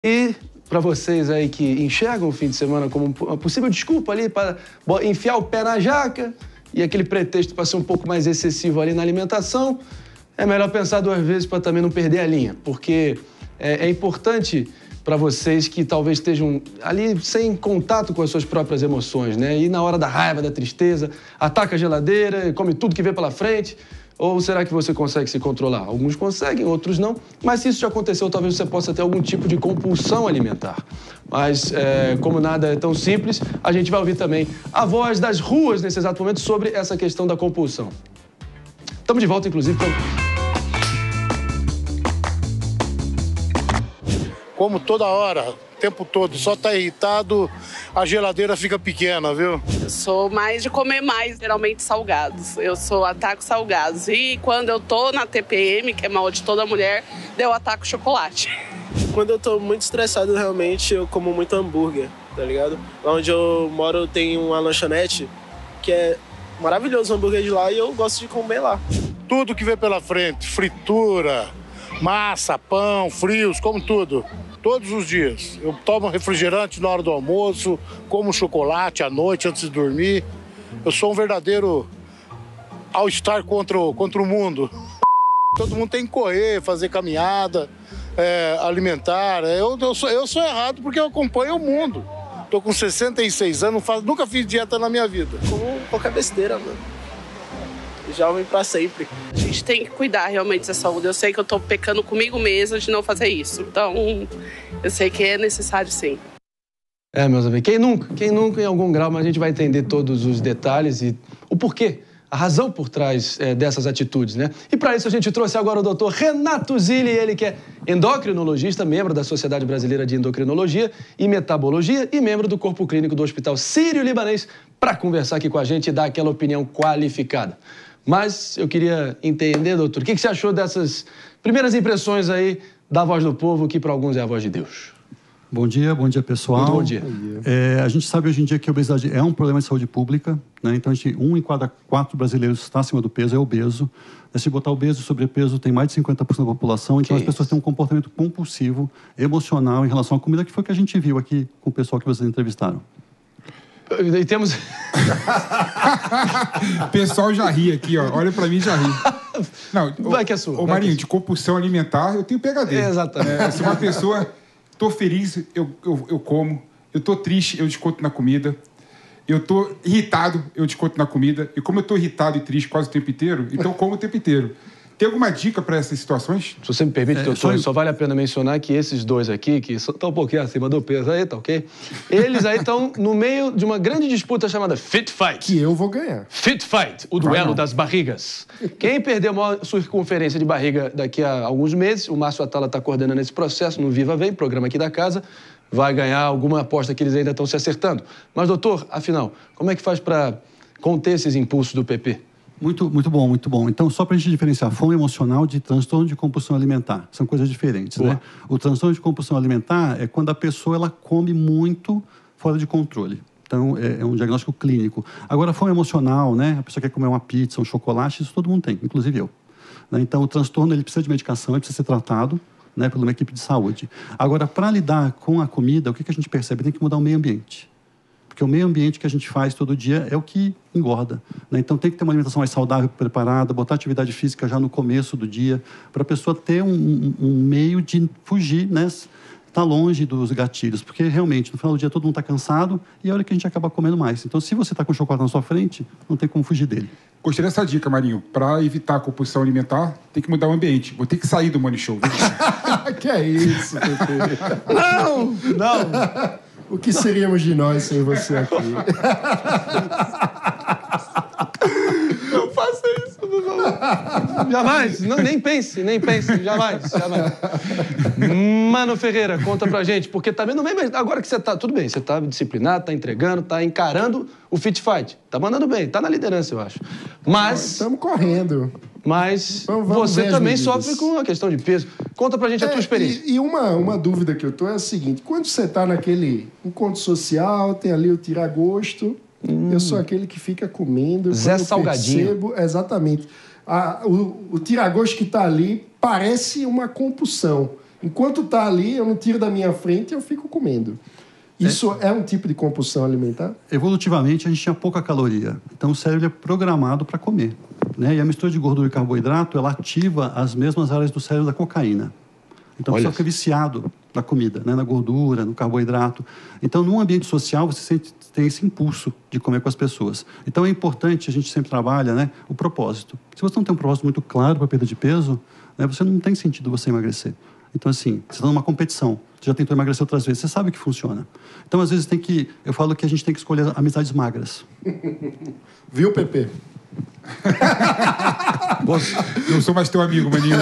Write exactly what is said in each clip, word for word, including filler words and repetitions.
E para vocês aí que enxergam o fim de semana como uma possível desculpa ali para enfiar o pé na jaca e aquele pretexto para ser um pouco mais excessivo ali na alimentação, é melhor pensar duas vezes para também não perder a linha, porque é, é importante para vocês que talvez estejam ali sem contato com as suas próprias emoções, né? E na hora da raiva, da tristeza, ataca a geladeira, come tudo que vê pela frente. Ou será que você consegue se controlar? Alguns conseguem, outros não. Mas se isso já aconteceu, talvez você possa ter algum tipo de compulsão alimentar. Mas, é, como nada é tão simples, a gente vai ouvir também a voz das ruas nesse exato momento sobre essa questão da compulsão. Estamos de volta, inclusive, com... Como toda hora, o tempo todo, só tá irritado, a geladeira fica pequena, viu? Eu sou mais de comer mais, geralmente salgados. Eu sou ataco salgados. E quando eu tô na T P M, que é mal de toda mulher, eu ataco chocolate. Quando eu tô muito estressado, realmente, eu como muito hambúrguer, tá ligado? Lá onde eu moro tem uma lanchonete que é maravilhoso o hambúrguer de lá e eu gosto de comer lá. Tudo que vê pela frente, fritura, massa, pão, frios, como tudo. Todos os dias. Eu tomo refrigerante na hora do almoço, como chocolate à noite antes de dormir. Eu sou um verdadeiro all-star contra, o, contra o mundo. Todo mundo tem que correr, fazer caminhada, é, alimentar. Eu, eu, sou, eu sou errado porque eu acompanho o mundo. Tô com sessenta e seis anos, faço, nunca fiz dieta na minha vida. Como qualquer besteira, mano. Jovem pra sempre. A gente tem que cuidar realmente da saúde. Eu sei que eu tô pecando comigo mesma de não fazer isso. Então, eu sei que é necessário sim. É, meus amigos, quem nunca? Quem nunca em algum grau, mas a gente vai entender todos os detalhes e o porquê, a razão por trás é, dessas atitudes, né? E para isso a gente trouxe agora o doutor Renato Zilli, ele que é endocrinologista, membro da Sociedade Brasileira de Endocrinologia e Metabologia e membro do Corpo Clínico do Hospital Sírio-Libanês, para conversar aqui com a gente e dar aquela opinião qualificada. Mas eu queria entender, doutor, o que você achou dessas primeiras impressões aí da voz do povo, que para alguns é a voz de Deus? Bom dia, bom dia, pessoal. Muito bom dia. Bom dia. É, a gente sabe hoje em dia que a obesidade é um problema de saúde pública, né? Então, a gente, um em cada quatro brasileiros está acima do peso, é obeso. Se botar obeso e sobrepeso, tem mais de cinquenta por cento da população. Então, que as pessoas isso? têm um comportamento compulsivo, emocional em relação à comida, que foi o que a gente viu aqui com o pessoal que vocês entrevistaram. E temos... O pessoal já ri aqui, ó. Olha pra mim e já ri. Não, vai que é sua. Ô, Marinho, de compulsão alimentar, eu tenho P H D. É, exatamente. É, se uma pessoa... Tô feliz, eu, eu, eu como. Eu tô triste, eu desconto na comida. Eu tô irritado, eu desconto na comida. E como eu tô irritado e triste quase o tempo inteiro, então eu como o tempo inteiro. Tem alguma dica para essas situações? Se você me permite, é, doutor, só... só vale a pena mencionar que esses dois aqui, que estão um pouquinho acima do peso aí, tá ok? Eles aí estão no meio de uma grande disputa chamada Fit Fight. Que eu vou ganhar. Fit Fight, o duelo das barrigas. Quem perder a maior circunferência de barriga daqui a alguns meses, o Márcio Atala está coordenando esse processo no Viva Vem, programa aqui da casa, vai ganhar alguma aposta que eles ainda estão se acertando. Mas, doutor, afinal, como é que faz para conter esses impulsos do P P? Muito, muito bom, muito bom. Então, só para a gente diferenciar fome emocional de transtorno de compulsão alimentar. São coisas diferentes, Boa. né? O transtorno de compulsão alimentar é quando a pessoa ela come muito fora de controle. Então, é, é um diagnóstico clínico. Agora, fome emocional, né? A pessoa quer comer uma pizza, um chocolate, isso todo mundo tem, inclusive eu. Né? Então, o transtorno ele precisa de medicação, ele precisa ser tratado, né, por uma equipe de saúde. Agora, para lidar com a comida, o que, que a gente percebe? Tem que mudar o meio ambiente. Porque o meio ambiente que a gente faz todo dia é o que engorda, né? Então, tem que ter uma alimentação mais saudável, preparada, botar atividade física já no começo do dia, para a pessoa ter um, um, um meio de fugir, né? Estar longe dos gatilhos. Porque, realmente, no final do dia, todo mundo está cansado e é a hora que a gente acaba comendo mais. Então, se você está com chocolate na sua frente, não tem como fugir dele. Gostei dessa dica, Marinho. Para evitar a compulsão alimentar, tem que mudar o ambiente. Vou ter que sair do Money Show. Que é isso, Pepe? Não! Não! O que seríamos de nós sem você aqui? Não faça isso, não. Jamais, não, nem pense, nem pense, jamais, jamais. Mano Ferreira, conta pra gente, porque tá vendo bem, agora que você tá, tudo bem, você tá disciplinado, tá entregando, tá encarando o Fit Fight, tá mandando bem, tá na liderança, eu acho. Mas... Estamos correndo. Mas vamos, vamos você também sofre com a questão de peso. Conta pra gente é, a tua experiência. E, e uma, uma dúvida que eu tô é a seguinte, quando você tá naquele encontro social, tem ali o tiragosto, hum. eu sou aquele que fica comendo. Zé Salgadinho. Percebo, exatamente. A, o, o tiragosto que tá ali parece uma compulsão. Enquanto tá ali, eu não tiro da minha frente e eu fico comendo. Isso é. é um tipo de compulsão alimentar? Evolutivamente, a gente tinha pouca caloria. Então, o cérebro é programado para comer, né? E a mistura de gordura e carboidrato, ela ativa as mesmas áreas do cérebro da cocaína. Então, você fica viciado na comida, né? Na gordura, no carboidrato. Então, num ambiente social, você sente, tem esse impulso de comer com as pessoas. Então, é importante, a gente sempre trabalha, né? O propósito. Se você não tem um propósito muito claro para perda de peso, né? Você não tem sentido você emagrecer. Então, assim, você está numa competição, você já tentou emagrecer outras vezes, você sabe que funciona. Então, às vezes, tem que... Eu falo que a gente tem que escolher amizades magras. Viu, Pepe? Eu sou mais teu amigo, maninho.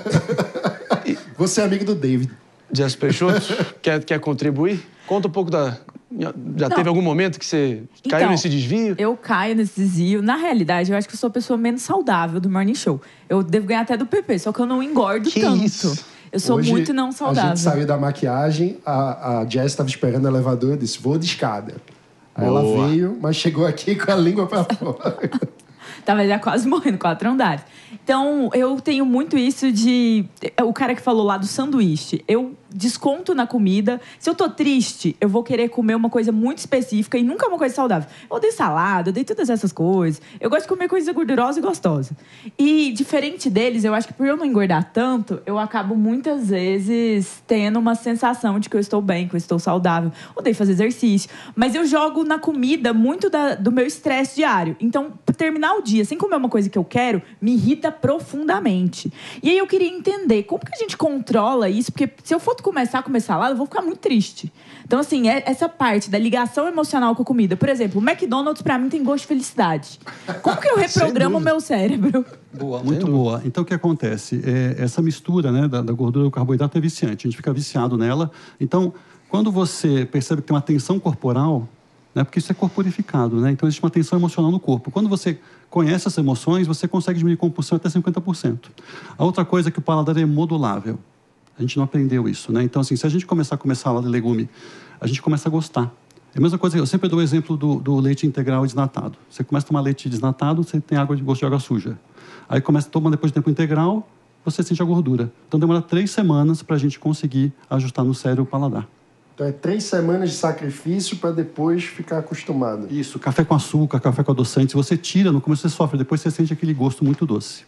Você é amigo do David. Jess Peixoto, quer, quer contribuir? Conta um pouco da... Já Não. teve algum momento que você então, caiu nesse desvio? Eu caio nesse desvio. Na realidade, eu acho que eu sou a pessoa menos saudável do Morning Show. Eu devo ganhar até do P P, só que eu não engordo que tanto. Isso? Eu sou Hoje, muito não saudável. A gente saiu da maquiagem, a, a Jess estava esperando o elevador e disse, vou de escada. Aí Boa. ela veio, mas chegou aqui com a língua para fora. Tava já quase morrendo, quatro andares. Então, eu tenho muito isso de... O cara que falou lá do sanduíche. Eu desconto na comida. Se eu tô triste, eu vou querer comer uma coisa muito específica e nunca uma coisa saudável. Eu odeio salada, eu odeio todas essas coisas. Eu gosto de comer coisa gordurosa e gostosa. E, diferente deles, eu acho que por eu não engordar tanto, eu acabo muitas vezes tendo uma sensação de que eu estou bem, que eu estou saudável. Eu odeio fazer exercício. Mas eu jogo na comida muito da, do meu estresse diário. Então, terminar o dia sem comer uma coisa que eu quero, me irrita profundamente. E aí eu queria entender como que a gente controla isso, porque se eu for começar a comer salada, eu vou ficar muito triste. Então, assim, é essa parte da ligação emocional com a comida. Por exemplo, o McDonald's, pra mim, tem gosto de felicidade. Como que eu reprogramo o meu cérebro? Boa, muito boa. Então, o que acontece? É, essa mistura, né, da, da gordura e do carboidrato é viciante. A gente fica viciado nela. Então, quando você percebe que tem uma tensão corporal, né, porque isso é corporificado, né? Então, existe uma tensão emocional no corpo. Quando você conhece essas emoções, você consegue diminuir a compulsão até cinquenta por cento. A outra coisa é que o paladar é modulável. A gente não aprendeu isso, né? Então, assim, se a gente começar a comer salada e legume, a gente começa a gostar. É a mesma coisa, eu sempre dou o exemplo do, do leite integral desnatado. Você começa a tomar leite desnatado, você tem água de gosto de água suja. Aí começa a tomar depois de tempo integral, você sente a gordura. Então, demora três semanas para a gente conseguir ajustar no cérebro o paladar. Então, é três semanas de sacrifício para depois ficar acostumado. Isso, café com açúcar, café com adoçante. Se você tira, no começo você sofre, depois você sente aquele gosto muito doce.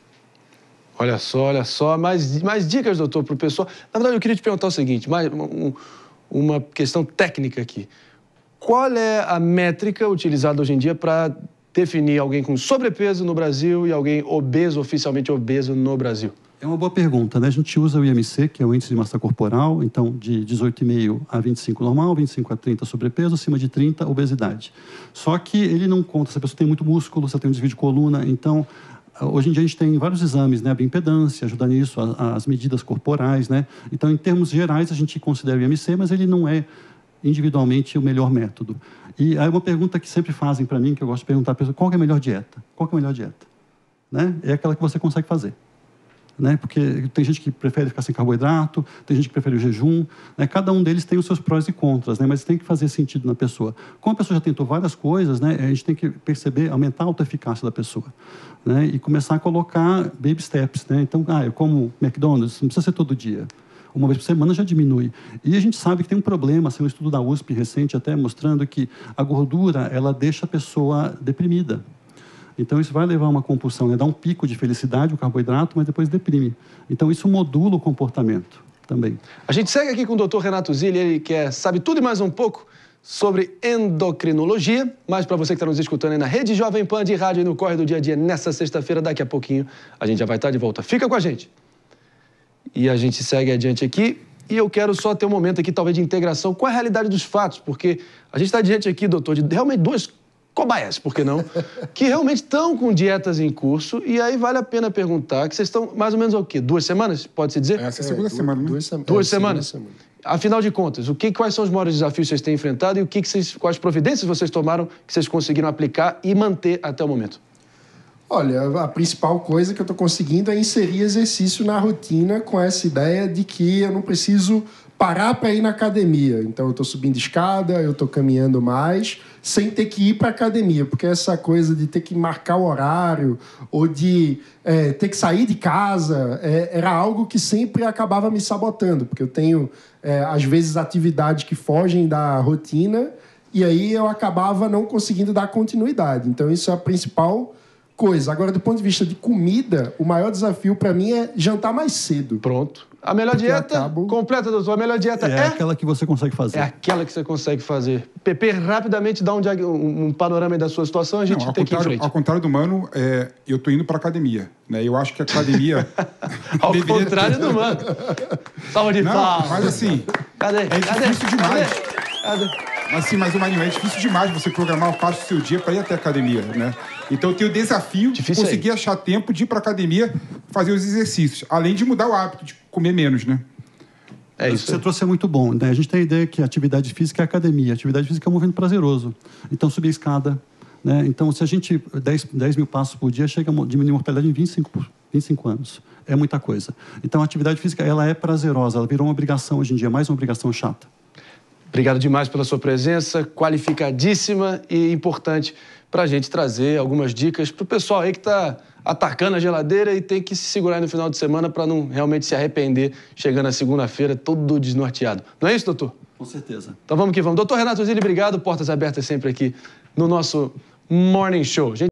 Olha só, olha só. Mais, mais dicas, doutor, para o pessoal. Na verdade, eu queria te perguntar o seguinte, mais um, uma questão técnica aqui. Qual é a métrica utilizada hoje em dia para definir alguém com sobrepeso no Brasil e alguém obeso, oficialmente obeso no Brasil? É uma boa pergunta, né? A gente usa o I M C, que é o índice de massa corporal, então de dezoito vírgula cinco a vinte e cinco normal, vinte e cinco a trinta sobrepeso, acima de trinta obesidade. Só que ele não conta se a pessoa tem muito músculo, se ela tem um desvio de coluna, então... Hoje em dia a gente tem vários exames, né? A bioimpedância ajuda nisso, a, as medidas corporais, né? Então, em termos gerais, a gente considera o I M C, mas ele não é individualmente o melhor método. E aí uma pergunta que sempre fazem para mim, que eu gosto de perguntar a pessoa, qual é a melhor dieta? Qual é a melhor dieta? Né? É aquela que você consegue fazer. Né? Porque tem gente que prefere ficar sem carboidrato, tem gente que prefere o jejum, né? Cada um deles tem os seus prós e contras, né? Mas tem que fazer sentido na pessoa. Como a pessoa já tentou várias coisas, né? A gente tem que perceber, aumentar a autoeficácia da pessoa, né? E começar a colocar baby steps, né? Então, ah, eu como McDonald's, não precisa ser todo dia. Uma vez por semana já diminui. E a gente sabe que tem um problema, assim, um estudo da U S P recente até mostrando que a gordura, ela deixa a pessoa deprimida. Então, isso vai levar a uma compulsão, né? Dá um pico de felicidade, o carboidrato, mas depois deprime. Então, isso modula o comportamento também. A gente segue aqui com o doutor Renato Zilli, ele que é, sabe tudo e mais um pouco sobre endocrinologia. Mas para você que está nos escutando aí na Rede Jovem Pan de rádio e no Corre do Dia a Dia, nessa sexta-feira, daqui a pouquinho, a gente já vai estar de volta. Fica com a gente. E a gente segue adiante aqui. E eu quero só ter um momento aqui, talvez, de integração com a realidade dos fatos, porque a gente está diante aqui, doutor, de realmente duas cobaias, por que não? Que realmente estão com dietas em curso, e aí vale a pena perguntar que vocês estão mais ou menos o quê? Duas semanas, pode-se dizer? Essa é a segunda é, semana, né? Duas, sema duas é, semanas? Semana. Afinal de contas, o que, quais são os maiores desafios que vocês têm enfrentado e o que que vocês, quais providências vocês tomaram que vocês conseguiram aplicar e manter até o momento? Olha, a principal coisa que eu estou conseguindo é inserir exercício na rotina com essa ideia de que eu não preciso parar para ir na academia. Então, eu estou subindo escada, eu estou caminhando mais, sem ter que ir para a academia. Porque essa coisa de ter que marcar o horário ou de é, ter que sair de casa é, era algo que sempre acabava me sabotando. Porque eu tenho, é, às vezes, atividades que fogem da rotina e aí eu acabava não conseguindo dar continuidade. Então, isso é a principal coisa. Agora, do ponto de vista de comida, o maior desafio para mim é jantar mais cedo. Pronto. A melhor Porque dieta, acabo... completa, doutor, a melhor dieta É, é... aquela que você consegue fazer. É aquela que você consegue fazer. Pepe, rapidamente dá um, diag... um panorama aí da sua situação, a gente Não, ao tem que ir em contrário, frente. ao contrário do Mano, é, eu tô indo para academia, né? Eu acho que a academia Ao deveria contrário ter... do Mano. Salva de Não, palmas. mas assim, Cadê? é Cadê? difícil demais. Cadê? Mas sim, mas o Marinho, é difícil demais você programar uma parte do seu dia para ir até a academia, né? Então eu tenho o desafio Difícil de conseguir aí. achar tempo de ir para a academia fazer os exercícios, além de mudar o hábito de comer menos, né? É Isso isso. que você trouxe é muito bom, né? A gente tem a ideia que a atividade física é academia. A atividade física é um movimento prazeroso. Então, subir a escada, né? Então, se a gente... dez mil passos por dia, chega a diminuir a mortalidade em vinte e cinco, vinte e cinco anos. É muita coisa. Então, a atividade física, ela é prazerosa. Ela virou uma obrigação hoje em dia, mais uma obrigação chata. Obrigado demais pela sua presença, qualificadíssima e importante para a gente trazer algumas dicas para o pessoal aí que está atacando a geladeira e tem que se segurar aí no final de semana para não realmente se arrepender chegando na segunda-feira todo desnorteado. Não é isso, doutor? Com certeza. Então vamos que vamos. Doutor Renato Zilli, obrigado. Portas abertas sempre aqui no nosso Morning Show. Gente...